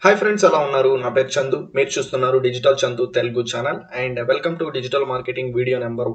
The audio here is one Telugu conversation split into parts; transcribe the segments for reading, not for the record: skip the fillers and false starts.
Hi friends, ఎలా ఉన్నారు? నా పేరు చందు. మీరు చూస్తున్నారు digital Chandu Telugu channel and welcome to digital marketing video number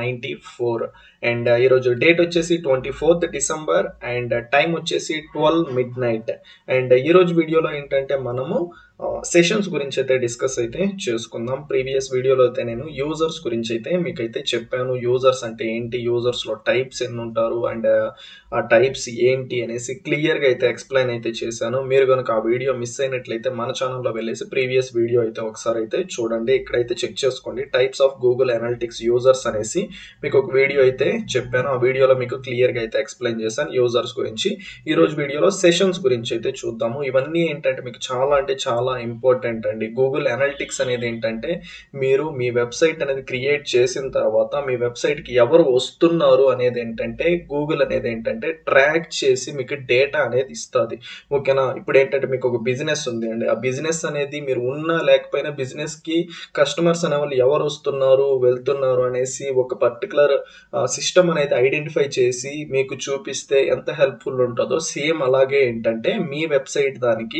194 and ఈరోజు డేట్ వచ్చేసి 24th డిసెంబర్ అండ్ టైం వచ్చేసి 12 midnight అండ్ ఈరోజు వీడియోలో ఏంటంటే మనము సెషన్స్ గురించి అయితే డిస్కస్ అయితే చేసుకుందాం. ప్రీవియస్ వీడియోలో అయితే నేను యూజర్స్ గురించి అయితే మీకైతే చెప్పాను. యూజర్స్ అంటే ఏంటి, యూజర్స్లో టైప్స్ ఎన్ని ఉంటారు అండ్ ఆ టైప్స్ ఏంటి అనేసి క్లియర్గా అయితే ఎక్స్ప్లెయిన్ అయితే చేశాను. మీరు కనుక ఆ వీడియో మిస్ అయినట్లయితే మన ఛానల్లో వెళ్ళేసి ప్రీవియస్ వీడియో అయితే ఒకసారి అయితే చూడండి. ఇక్కడైతే చెక్ చేసుకోండి. Types of Google analytics users అనేసి మీకు ఒక వీడియో అయితే చెప్పాను. ఆ వీడియోలో మీకు క్లియర్గా అయితే ఎక్స్ప్లెయిన్ చేశాను యూజర్స్ గురించి. ఈరోజు వీడియోలో సెషన్స్ గురించి అయితే చూద్దాము. ఇవన్నీ ఏంటంటే మీకు చాలా అంటే చాలా ఇంపార్టెంట్ అండి. గూగుల్ అనలిటిక్స్ అనేది ఏంటంటే మీరు మీ వెబ్సైట్ అనేది క్రియేట్ చేసిన తర్వాత మీ వెబ్సైట్కి ఎవరు వస్తున్నారు అనేది ఏంటంటే గూగుల్ అనేది ఏంటంటే ట్రాక్ చేసి మీకు డేటా అనేది ఇస్తుంది. ఓకేనా? ఇప్పుడు ఏంటంటే మీకు ఒక బిజినెస్ ఉంది అండి. ఆ బిజినెస్ అనేది మీరు ఉన్నా లేకపోయినా బిజినెస్కి కస్టమర్స్ అనే వాళ్ళు ఎవరు వస్తున్నారు వెళ్తున్నారు అనేసి ఒక పర్టికులర్ సిస్టమ్ అనేది ఐడెంటిఫై చేసి మీకు చూపిస్తే ఎంత హెల్ప్ఫుల్ ఉంటుందో సేమ్ అలాగే ఏంటంటే మీ వెబ్సైట్ దానికి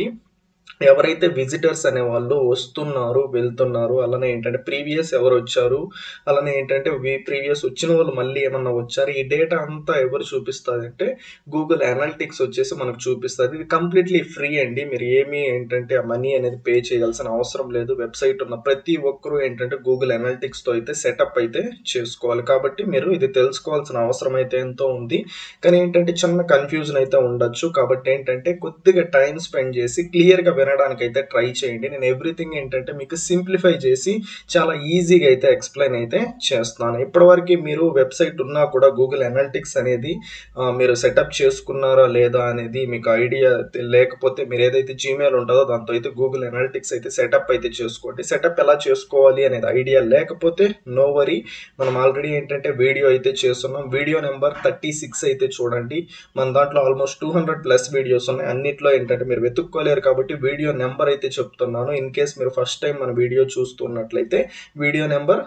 ఎవరైతే విజిటర్స్ అనే వాళ్ళు వస్తున్నారు వెళ్తున్నారు, అలానే ఏంటంటే ప్రీవియస్ ఎవరు వచ్చారు, అలానే ఏంటంటే ప్రీవియస్ వచ్చిన వాళ్ళు మళ్ళీ ఏమన్నా వచ్చారు, ఈ డేటా అంతా ఎవరు చూపిస్తుంది అంటే గూగుల్ అనలిటిక్స్ వచ్చేసి మనకు చూపిస్తుంది. ఇది కంప్లీట్లీ ఫ్రీ అండి. మీరు ఏమీ ఏంటంటే ఆ మనీ అనేది పే చేయాల్సిన అవసరం లేదు. వెబ్సైట్ ఉన్న ప్రతి ఒక్కరూ ఏంటంటే గూగుల్ అనలిటిక్స్తో అయితే సెటప్ అయితే చేసుకోవాలి. కాబట్టి మీరు ఇది తెలుసుకోవాల్సిన అవసరం అయితే ఎంతో ఉంది. కానీ ఏంటంటే చిన్న కన్ఫ్యూజన్ అయితే ఉండొచ్చు. కాబట్టి ఏంటంటే కొద్దిగా టైం స్పెండ్ చేసి క్లియర్గా వినడానికి అయితే ట్రై చేయండి. నేను ఎవ్రీథింగ్ ఏంటంటే మీకు సింప్లిఫై చేసి చాలా ఈజీగా అయితే ఎక్స్ప్లెయిన్ అయితే చేస్తున్నాను. ఇప్పటివరకు మీరు వెబ్సైట్ ఉన్నా కూడా గూగుల్ అనలిటిక్స్ అనేది మీరు సెటప్ చేసుకున్నారా లేదా అనేది మీకు ఐడియా లేకపోతే మీరు ఏదైతే జీమెయిల్ ఉంటుందో దాంతో అయితే గూగుల్ అనలిటిక్స్ అయితే సెటప్ అయితే చేసుకోండి. సెటప్ ఎలా చేసుకోవాలి అనేది ఐడియా లేకపోతే నో వరీ, మనం ఆల్రెడీ ఏంటంటే వీడియో అయితే చేస్తున్నాం. వీడియో నెంబర్ 36 అయితే చూడండి. మన దాంట్లో ఆల్మోస్ట్ 200+ వీడియోస్ ఉన్నాయి. అన్నిట్లో ఏంటంటే మీరు వెతుక్కోలేరు కాబట్టి వీడియో నెంబర్ అయితే చెప్తున్నాను. ఇన్ కేస్ మీరు ఫస్ట్ టైం మన వీడియో చూస్తున్నట్లయితే వీడియో నెంబర్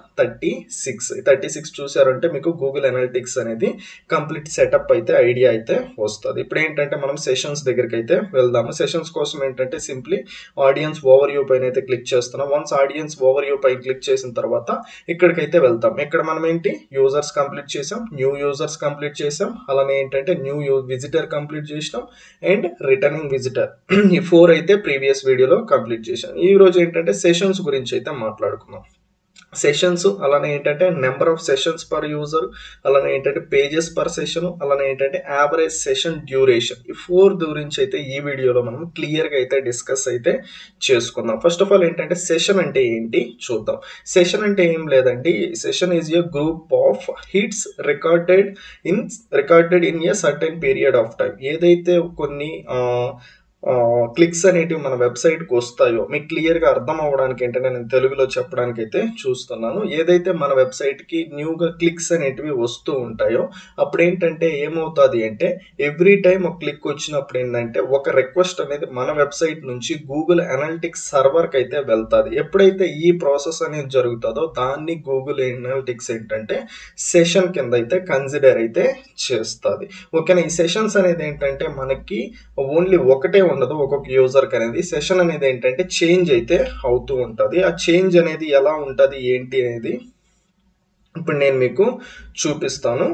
36 చూసారంటే మీకు గూగుల్ అనలిటిక్స్ అనేది కంప్లీట్ సెటప్ అయితే ఐడియా అయితే వస్తుంది. ఇప్పుడు ఏంటంటే మనం సెషన్స్ దగ్గరికి అయితే వెళ్దాము. సెషన్స్ కోసం ఏంటంటే సింప్లీ ఆడియన్స్ ఓవర్ వ్యూ పైన అయితే క్లిక్ చేస్తున్నాం. వన్స్ ఆడియన్స్ ఓవర్ వ్యూ పైన క్లిక్ చేసిన తర్వాత ఇక్కడికైతే వెళ్తాం. ఇక్కడ మనం ఏంటి యూజర్స్ కంప్లీట్ చేసాం, న్యూ యూజర్స్ కంప్లీట్ చేసాం, అలానే ఏంటంటే న్యూ విజిటర్ కంప్లీట్ చేసినాం అండ్ రిటర్నింగ్ విజిటర్. ఈ 4 అయితే ప్రీవియస్ వీడియోలో కంప్లీట్ చేశాను. ఈ రోజు ఏంటంటే సెషన్స్ గురించి అయితే మాట్లాడుకుందాం. సెషన్స్ అలానే ఏంటంటే number of sessions per user, అలానే ఏంటంటే పేజెస్ పర్ సెషన్, అలానే ఏంటంటే యావరేజ్ సెషన్ డ్యూరేషన్. ఈ 4 గురించి అయితే ఈ వీడియోలో మనం క్లియర్గా అయితే డిస్కస్ అయితే చేసుకుందాం. ఫస్ట్ ఆఫ్ ఆల్ ఏంటంటే సెషన్ అంటే ఏంటి చూద్దాం. సెషన్ అంటే ఏం లేదండి. Session is a group of hits recorded in a certain period of time. ఏదైతే కొన్ని క్లిక్స్ అనేటివి మన వెబ్సైట్కి వస్తాయో మీకు క్లియర్గా అర్థం అవ్వడానికి ఏంటంటే నేను తెలుగులో చెప్పడానికి అయితే చూస్తున్నాను. ఏదైతే మన వెబ్సైట్కి న్యూగా క్లిక్స్ అనేటివి వస్తూ ఉంటాయో అప్పుడు ఏంటంటే ఏమవుతుంది అంటే ఎవ్రీ టైం ఒక క్లిక్ వచ్చినప్పుడు ఏంటంటే ఒక రిక్వెస్ట్ అనేది మన వెబ్సైట్ నుంచి గూగుల్ అనలిటిక్స్ సర్వర్కి అయితే వెళ్తుంది. ఎప్పుడైతే ఈ ప్రాసెస్ అనేది జరుగుతుందో దాన్ని గూగుల్ అనలిటిక్స్ ఏంటంటే సెషన్ కింద అయితే కన్సిడర్ అయితే చేస్తుంది. ఓకేనా? ఈ సెషన్స్ అనేది ఏంటంటే మనకి ఓన్లీ ఒకటే ఉండదు. ఒక్కొక్క యూజర్కి అనేది సెషన్ అనేది ఏంటంటే చేంజ్ అయితే అవుతూ ఉంటుంది. ఆ చేంజ్ అనేది ఎలా ఉంటుంది ఏంటి అనేది ఇప్పుడు నేను మీకు చూపిస్తాను.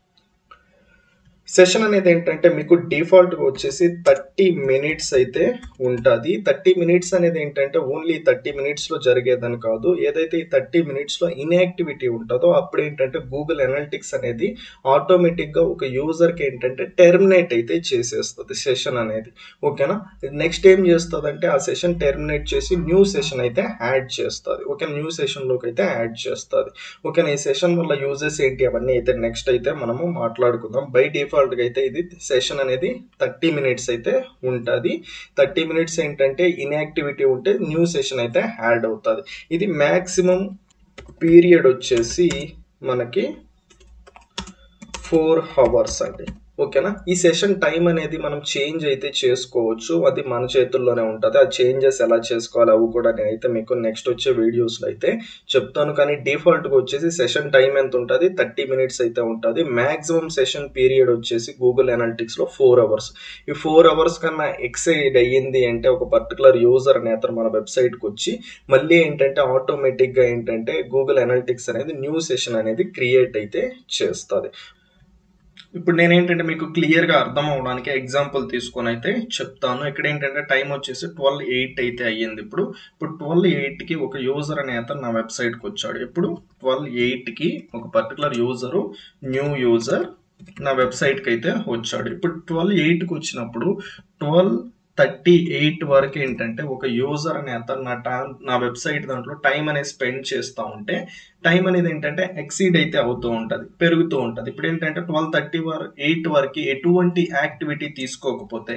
సెషన్ అనేది ఏంటంటే మీకు డిఫాల్ట్గా వచ్చేసి 30 minutes అయితే ఉంటుంది. 30 minutes అనేది ఏంటంటే ఓన్లీ 30 minutesలో జరిగేదని కాదు. ఏదైతే ఈ 30 minutesలో ఇన్యాక్టివిటీ ఉంటుందో అప్పుడు ఏంటంటే గూగుల్ అనలిటిక్స్ అనేది ఆటోమేటిక్గా ఒక యూజర్కి ఏంటంటే టెర్మినేట్ అయితే చేసేస్తుంది సెషన్ అనేది. ఓకేనా? నెక్స్ట్ ఏం చేస్తుంది అంటే ఆ సెషన్ టెర్మినేట్ చేసి న్యూ సెషన్ అయితే యాడ్ చేస్తుంది. ఓకే, న్యూ సెషన్లోకి అయితే యాడ్ చేస్తుంది. ఓకేనా? ఈ సెషన్ వల్ల యూజెస్ ఏంటి అవన్నీ అయితే నెక్స్ట్ అయితే మనము మాట్లాడుకుందాం. బై డిఫాల్ట్ అయితే ఇది సెషన్ అనేది 30 minutes అయితే ఉంటుంది. 30 minutes ఏంటంటే ఇన్యాక్టివిటీ ఉంటే న్యూ సెషన్ అయితే యాడ్ అవుతుంది. ఇది మ్యాక్సిమం పీరియడ్ వచ్చేసి మనకి 4 hours అండి. ఓకేనా? ఈ సెషన్ టైం అనేది మనం చేంజ్ అయితే చేసుకోవచ్చు. అది మన చేతుల్లోనే ఉంటది. ఆ చేంజెస్ ఎలా చేసుకోవాలి అవి కూడా నేనైతే మీకు నెక్స్ట్ వచ్చే వీడియోస్‌లో అయితే చెప్తాను. కానీ డిఫాల్ట్‌గా వచ్చేసి సెషన్ టైం ఎంత ఉంటది? 30 మినిట్స్ అయితే ఉంటది. మాక్సిమం సెషన్ పీరియడ్ వచ్చేసి గూగుల్ అనలిటిక్స్‌లో 4 అవర్స్. ఈ 4 అవర్స్ కన్నా ఎక్సీడ్ అయ్యింది అంటే ఒక పర్టిక్యులర్ యూజర్ అనే అతను మన వెబ్‌సైట్‌కొచ్చి మళ్ళీ ఏంటంటే ఆటోమేటిక్‌గా ఏంటంటే గూగుల్ అనలిటిక్స్ అనేది న్యూ సెషన్ అనేది క్రియేట్ అయితే చేస్తది. ఇప్పుడు నేనేంటంటే మీకు క్లియర్‌గా అర్థం అవ్వడానికి ఎగ్జాంపుల్ తీసుకొనైతే చెప్తాను. ఇక్కడేంటంటే టైం వచ్చేసి 12:08 అయితే అయ్యింది ఇప్పుడు. ఇప్పుడు 12:08కి ఒక యూజర్ అనే అతను నా వెబ్‌సైట్‌కొచ్చాడు. ఎప్పుడు 12:08కి ఒక పర్టిక్యులర్ యూజరు, న్యూ యూజర్ నా వెబ్‌సైట్‌కి అయితే వచ్చాడు. ఇప్పుడు 12:08కి వచ్చినప్పుడు 12:38 వరకు ఏంటంటే ఒక యూజర్ అనే అతను నా వెబ్‌సైట్ దాంట్లో టైం అనేది స్పెండ్ చేస్తా ఉంటే టైం అనేది ఏంటంటే ఎక్సీడ్ అయితే అవుతూ ఉంటది. పెరుగుతూ ఉంటది. ఇప్పుడేంటంటే 12:38 వరకి ఎటువంటి యాక్టివిటీ తీసుకోకపోతే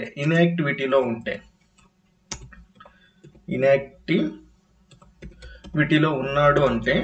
ఇన్‌యాక్టివిటీలో ఉన్నాడు అంటే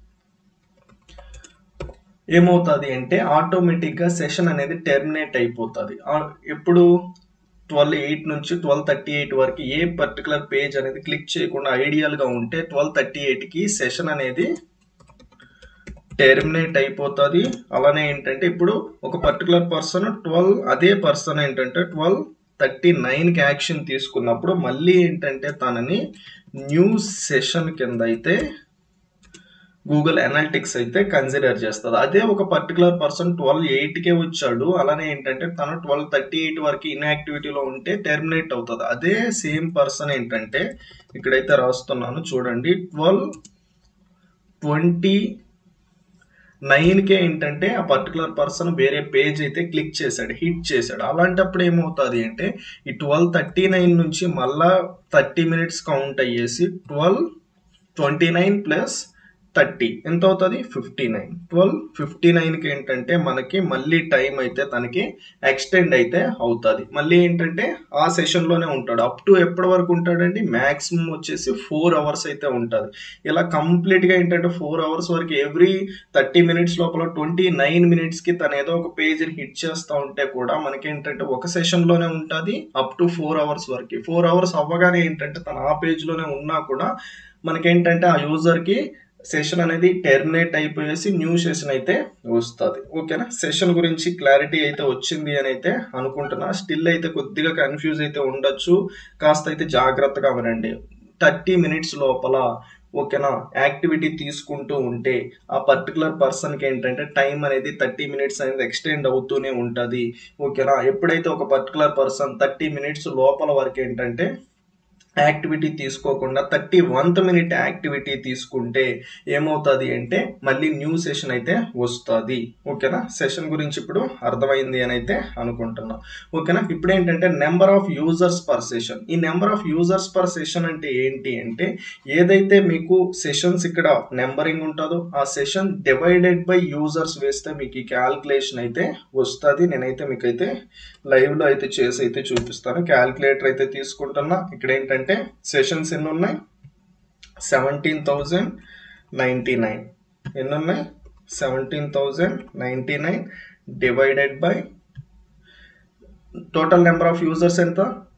ఏమవుతది అంటే ఆటోమేటిక్‌గా సెషన్ అనేది టెర్మినేట్ అయిపోతది. ఎప్పుడు 12:08 నుంచి 12:38 వరకు ఏ పర్టిక్యులర్ పేజ్ అనేది క్లిక్ చేయకుండా ఐడియల్‌గా ఉంటే 12:38కి సెషన్ అనేది టెర్మినేట్ అయిపోతది. అలానే ఏంటంటే ఇప్పుడు ఒక పర్టిక్యులర్ పర్సన్ అదే పర్సన్ ఏంటంటే 12:39కి యాక్షన్ తీసుకున్నప్పుడు మళ్ళీ ఏంటంటే తనని న్యూ సెషన్ కింద అయితే గూగుల్ అనలిటిక్స్ అయితే కన్సిడర్ చేస్తది. అదే ఒక పర్టిక్యులర్ పర్సన్ 12:08కే వచ్చాడు. అలానే ఏంటంటే తను 12:38 వరకు ఇన్‌యాక్టివిటీలో ఉంటే టెర్మినేట్ అవుతది. అదే సేమ్ పర్సన్ ఏంటంటే ఇక్కడైతే రాస్తున్నాను చూడండి 12:29కే ఏంటంటే ఆ పర్టిక్యులర్ పర్సన్ వేరే పేజ్ అయితే క్లిక్ చేశాడు, హిట్ చేశాడు. అలాంటప్పుడు ఏమవుతది అంటే ఈ 12:39 నుంచి మళ్ళా 30 మినిట్స్ కౌంట్ అయ్యేసి 12:29 ప్లస్ 30 ఎంత అవుతుంది? 59. 12:59కి ఏంటంటే మనకి మళ్ళీ టైం అయితే తనకి ఎక్స్టెండ్ అయితే అవుతుంది. మళ్ళీ ఏంటంటే ఆ సెషన్లోనే ఉంటాడు. అప్ టు ఎప్పటి వరకు ఉంటాడండి? మ్యాక్సిమం వచ్చేసి 4 అవర్స్ అయితే ఉంటుంది. ఇలా కంప్లీట్గా ఏంటంటే 4 అవర్స్ వరకు ఎవ్రీ 30 మినిట్స్ లోపల 29 మినిట్స్కి తను ఏదో ఒక పేజ్ని హిట్ చేస్తూ ఉంటే కూడా మనకి ఏంటంటే ఒక సెషన్లోనే ఉంటుంది అప్ టు 4 అవర్స్ వరకు. 4 అవర్స్ అవ్వగానే ఏంటంటే తను ఆ పేజ్లోనే ఉన్నా కూడా మనకేంటంటే ఆ యూజర్కి సెషన్ అనేది టెర్మినేట్ అయిపోయేసి న్యూ సెషన్ అయితే వస్తుంది. ఓకేనా? సెషన్ గురించి క్లారిటీ అయితే వచ్చింది అని అయితే అనుకుంటున్నా. స్టిల్ అయితే కొద్దిగా కన్ఫ్యూజ్ అయితే ఉండొచ్చు. కాస్త అయితే జాగ్రత్తగా వినండి. 30 మినిట్స్ లోపల ఓకేనా యాక్టివిటీ తీసుకుంటూ ఉంటే ఆ పర్టికులర్ పర్సన్కి ఏంటంటే టైం అనేది 30 మినిట్స్ అనేది ఎక్స్టెండ్ అవుతూనే ఉంటుంది. ఓకేనా? ఎప్పుడైతే ఒక పర్టికులర్ పర్సన్ 30 మినిట్స్ లోపల వరకు ఏంటంటే యాక్టివిటీ తీసుకోకుండా 31th మినిట్ యాక్టివిటీ తీసుకుంటే ఏమవుతుంది అంటే మళ్ళీ న్యూ సెషన్ అయితే వస్తుంది. ఓకేనా? సెషన్ గురించి ఇప్పుడు అర్థమైంది అని అయితే అనుకుంటున్నాం. ఓకేనా? ఇప్పుడు ఏంటంటే number of users per session. ఈ number of users per session అంటే ఏంటి అంటే ఏదైతే మీకు సెషన్స్ ఇక్కడ నెంబరింగ్ ఉంటుందో ఆ సెషన్ డివైడెడ్ బై యూజర్స్ వేస్తే మీకు ఈ క్యాల్కులేషన్ అయితే వస్తుంది. నేనైతే మీకైతే లైవ్లో అయితే చేసి అయితే చూపిస్తాను. క్యాల్కులేటర్ అయితే తీసుకుంటున్నా. ఇక్కడ ఏంటంటే సెషన్స్ ఎన్ని ఉన్నాయి? 17,099. ఎన్ని ఉన్నాయి? 17,099 divided by total number of users ఎంత?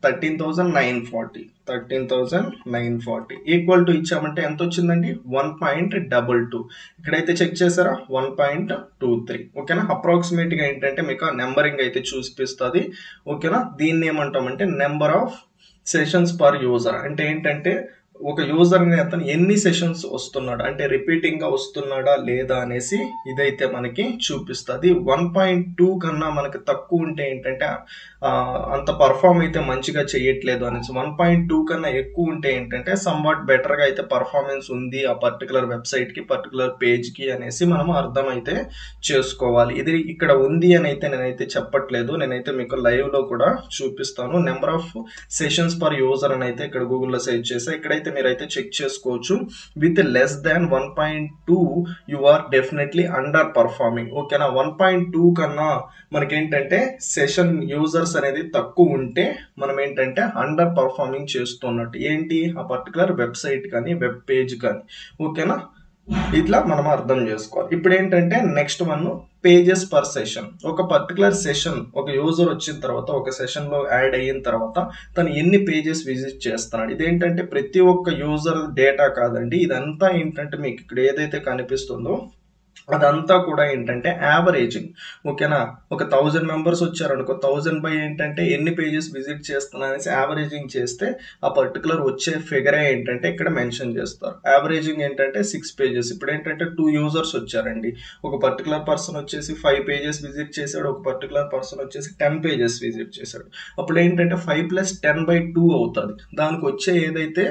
13,940 ఈక్వల్ టు ఇచ్చామంటే ఎంత వచ్చిందండి? 1.22. ఇక్కడైతే చెక్ చేసారా? 1.23. ఓకేనా? అప్రాక్సిమేట్గా ఏంటంటే మీకు నెంబరింగ్ అయితే చూపిస్తుంది. ఓకేనా? దీన్ని ఏమంటామంటే number of sessions per user. అంటే ఏంటంటే ఒక యూజర్ అనే అతను ఎన్ని సెషన్స్ వస్తున్నాడు అంటే రిపీటింగ్గా వస్తున్నాడా లేదా అనేసి ఇదైతే మనకి చూపిస్తుంది. 1.2 కన్నా మనకి తక్కువ ఉంటే ఏంటంటే అంత పర్ఫామ్ అయితే మంచిగా చేయట్లేదు అనేసి, 1.2 కన్నా ఎక్కువ ఉంటే ఏంటంటే సమ్వాట్ బెటర్గా అయితే పర్ఫార్మెన్స్ ఉంది ఆ పర్టికులర్ వెబ్సైట్కి, పర్టికులర్ పేజ్కి అనేసి మనం అర్థమైతే చేసుకోవాలి. ఇది ఇక్కడ ఉంది అని అయితే నేనైతే చెప్పట్లేదు. నేనైతే మీకు లైవ్లో కూడా చూపిస్తాను. Number of sessions per user అని అయితే ఇక్కడ గూగుల్లో సెర్చ్ చేసా. ఇక్కడైతే మీరైతే చెక్ చేసుకోవచ్చు. With less than 1.2 you are definitely underperforming. ఓకేనా? 1.2 కన్నా మనకేంటంటే సెషన్ యూజర్స్ అనేది తక్కువ ఉంటే మనం ఏంటంటే అండర్ పర్ఫార్మింగ్ చేస్తున్నట్టు. ఏంటి? ఆ పర్టికులర్ వెబ్సైట్ కానీ వెబ్ పేజ్ కానీ. ఓకేనా? ఇట్లా మనం అర్థం చేసుకోవాలి. ఇప్పుడు ఏంటంటే next one pages per session. ఒక పర్టికులర్ సెషన్ ఒక యూజర్ వచ్చిన తర్వాత ఒక సెషన్లో యాడ్ అయిన తర్వాత తను ఎన్ని పేజెస్ విజిట్ చేస్తున్నాడు. ఇదేంటంటే ప్రతి ఒక్క యూజర్ డేటా కాదండి, ఇదంతా ఏంటంటే మీకు ఇక్కడ ఏదైతే కనిపిస్తుందో అదంతా కూడా ఏంటంటే యావరేజింగ్. ఓకేనా, ఒక 1000 మెంబర్స్ వచ్చారనుకో, 1000 బై ఏంటంటే ఎన్ని పేజెస్ విజిట్ చేస్తున్నా అనేసి యావరేజింగ్ చేస్తే ఆ పర్టికులర్ వచ్చే ఫిగరే ఏంటంటే ఇక్కడ మెన్షన్ చేస్తారు. యావరేజింగ్ ఏంటంటే 6 పేజెస్. ఇప్పుడు ఏంటంటే 2 యూజర్స్ వచ్చారండి, ఒక పర్టికులర్ పర్సన్ వచ్చేసి 5 పేజెస్ విజిట్ చేశాడు, ఒక పర్టికులర్ పర్సన్ వచ్చేసి 10 పేజెస్ విజిట్ చేశాడు. అప్పుడు ఏంటంటే 5 + 10/2 అవుతుంది. దానికి వచ్చే ఏదైతే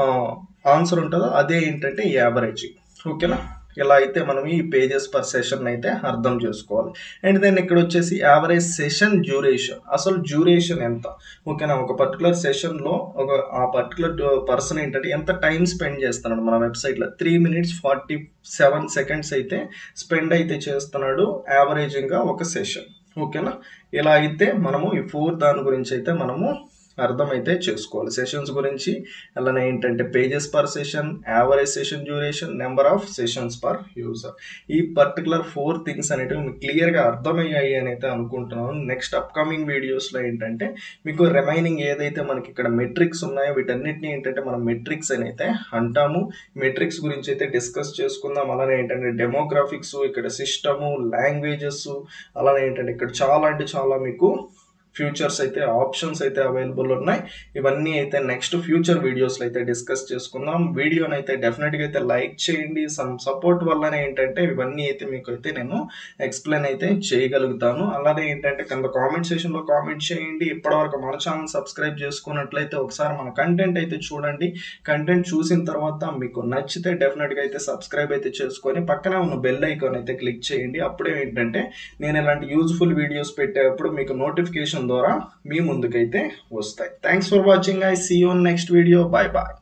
ఆన్సర్ ఉంటుందో అదే ఏంటంటే యావరేజింగ్. ఓకేనా, ఇలా అయితే మనం ఈ పేజెస్ పర్ సెషన్ అయితే అర్థం చేసుకోవాలి. అండ్ దెన్ ఇక్కడ వచ్చేసి యావరేజ్ సెషన్ డ్యూరేషన్, అసలు డ్యూరేషన్ ఎంత. ఓకేనా, ఒక పర్టికులర్ సెషన్లో ఆ పర్టికులర్ పర్సన్ ఏంటంటే ఎంత టైం స్పెండ్ చేస్తున్నాడు మన వెబ్సైట్లో, 3 minutes 47 seconds అయితే స్పెండ్ అయితే చేస్తున్నాడు యావరేజింగ్గా ఒక సెషన్. ఓకేనా, ఇలా అయితే మనము ఈ 4 దాని గురించి అయితే మనము అర్థమైతే చేసుకోవాలి. సెషన్స్ గురించి అలానే ఏంటంటే pages per session, average session duration, number of sessions per user. ఈ పర్టికులర్ 4 థింగ్స్ అనేటివి మీకు క్లియర్గా అర్థమయ్యాయి అని అయితే అనుకుంటున్నాను. నెక్స్ట్ అప్కమింగ్ వీడియోస్లో ఏంటంటే మీకు రిమైనింగ్ ఏదైతే మనకి ఇక్కడ మెట్రిక్స్ ఉన్నాయో వీటన్నిటిని ఏంటంటే మనం మెట్రిక్స్ అని అయితే అంటాము. మెట్రిక్స్ గురించి అయితే డిస్కస్ చేసుకుందాం. అలానే ఏంటంటే డెమోగ్రాఫిక్స్, ఇక్కడ సిస్టము, లాంగ్వేజెస్, అలానే ఏంటంటే ఇక్కడ చాలా అంటే చాలా మీకు ఫ్యూచర్స్ అయితే ఆప్షన్స్ అయితే అవైలబుల్ ఉన్నాయి. ఇవన్నీ అయితే నెక్స్ట్ ఫ్యూచర్ వీడియోస్లో అయితే డిస్కస్ చేసుకుందాం. వీడియోని అయితే డెఫినెట్గా అయితే లైక్ చేయండి. సమ్ సపోర్ట్ వల్లనే ఏంటంటే ఇవన్నీ అయితే మీకు అయితే నేను ఎక్స్ప్లెయిన్ అయితే చేయగలుగుతాను. అలానే ఏంటంటే కింద కామెంట్ సెషన్లో కామెంట్ చేయండి. ఇప్పటివరకు మన ఛానల్ సబ్స్క్రైబ్ చేసుకున్నట్లయితే ఒకసారి మన కంటెంట్ అయితే చూడండి. కంటెంట్ చూసిన తర్వాత మీకు నచ్చితే డెఫినెట్గా అయితే సబ్స్క్రైబ్ అయితే చేసుకొని పక్కనే ఉన్న బెల్ ఐకాన్ అయితే క్లిక్ చేయండి. అప్పుడే ఏంటంటే నేను ఇలాంటి యూజ్ఫుల్ వీడియోస్ పెట్టేటప్పుడు మీకు నోటిఫికేషన్ ద్వారా మీ ముందుకైతే వస్తాయి. Thanks for watching. I see you next video. Bye bye.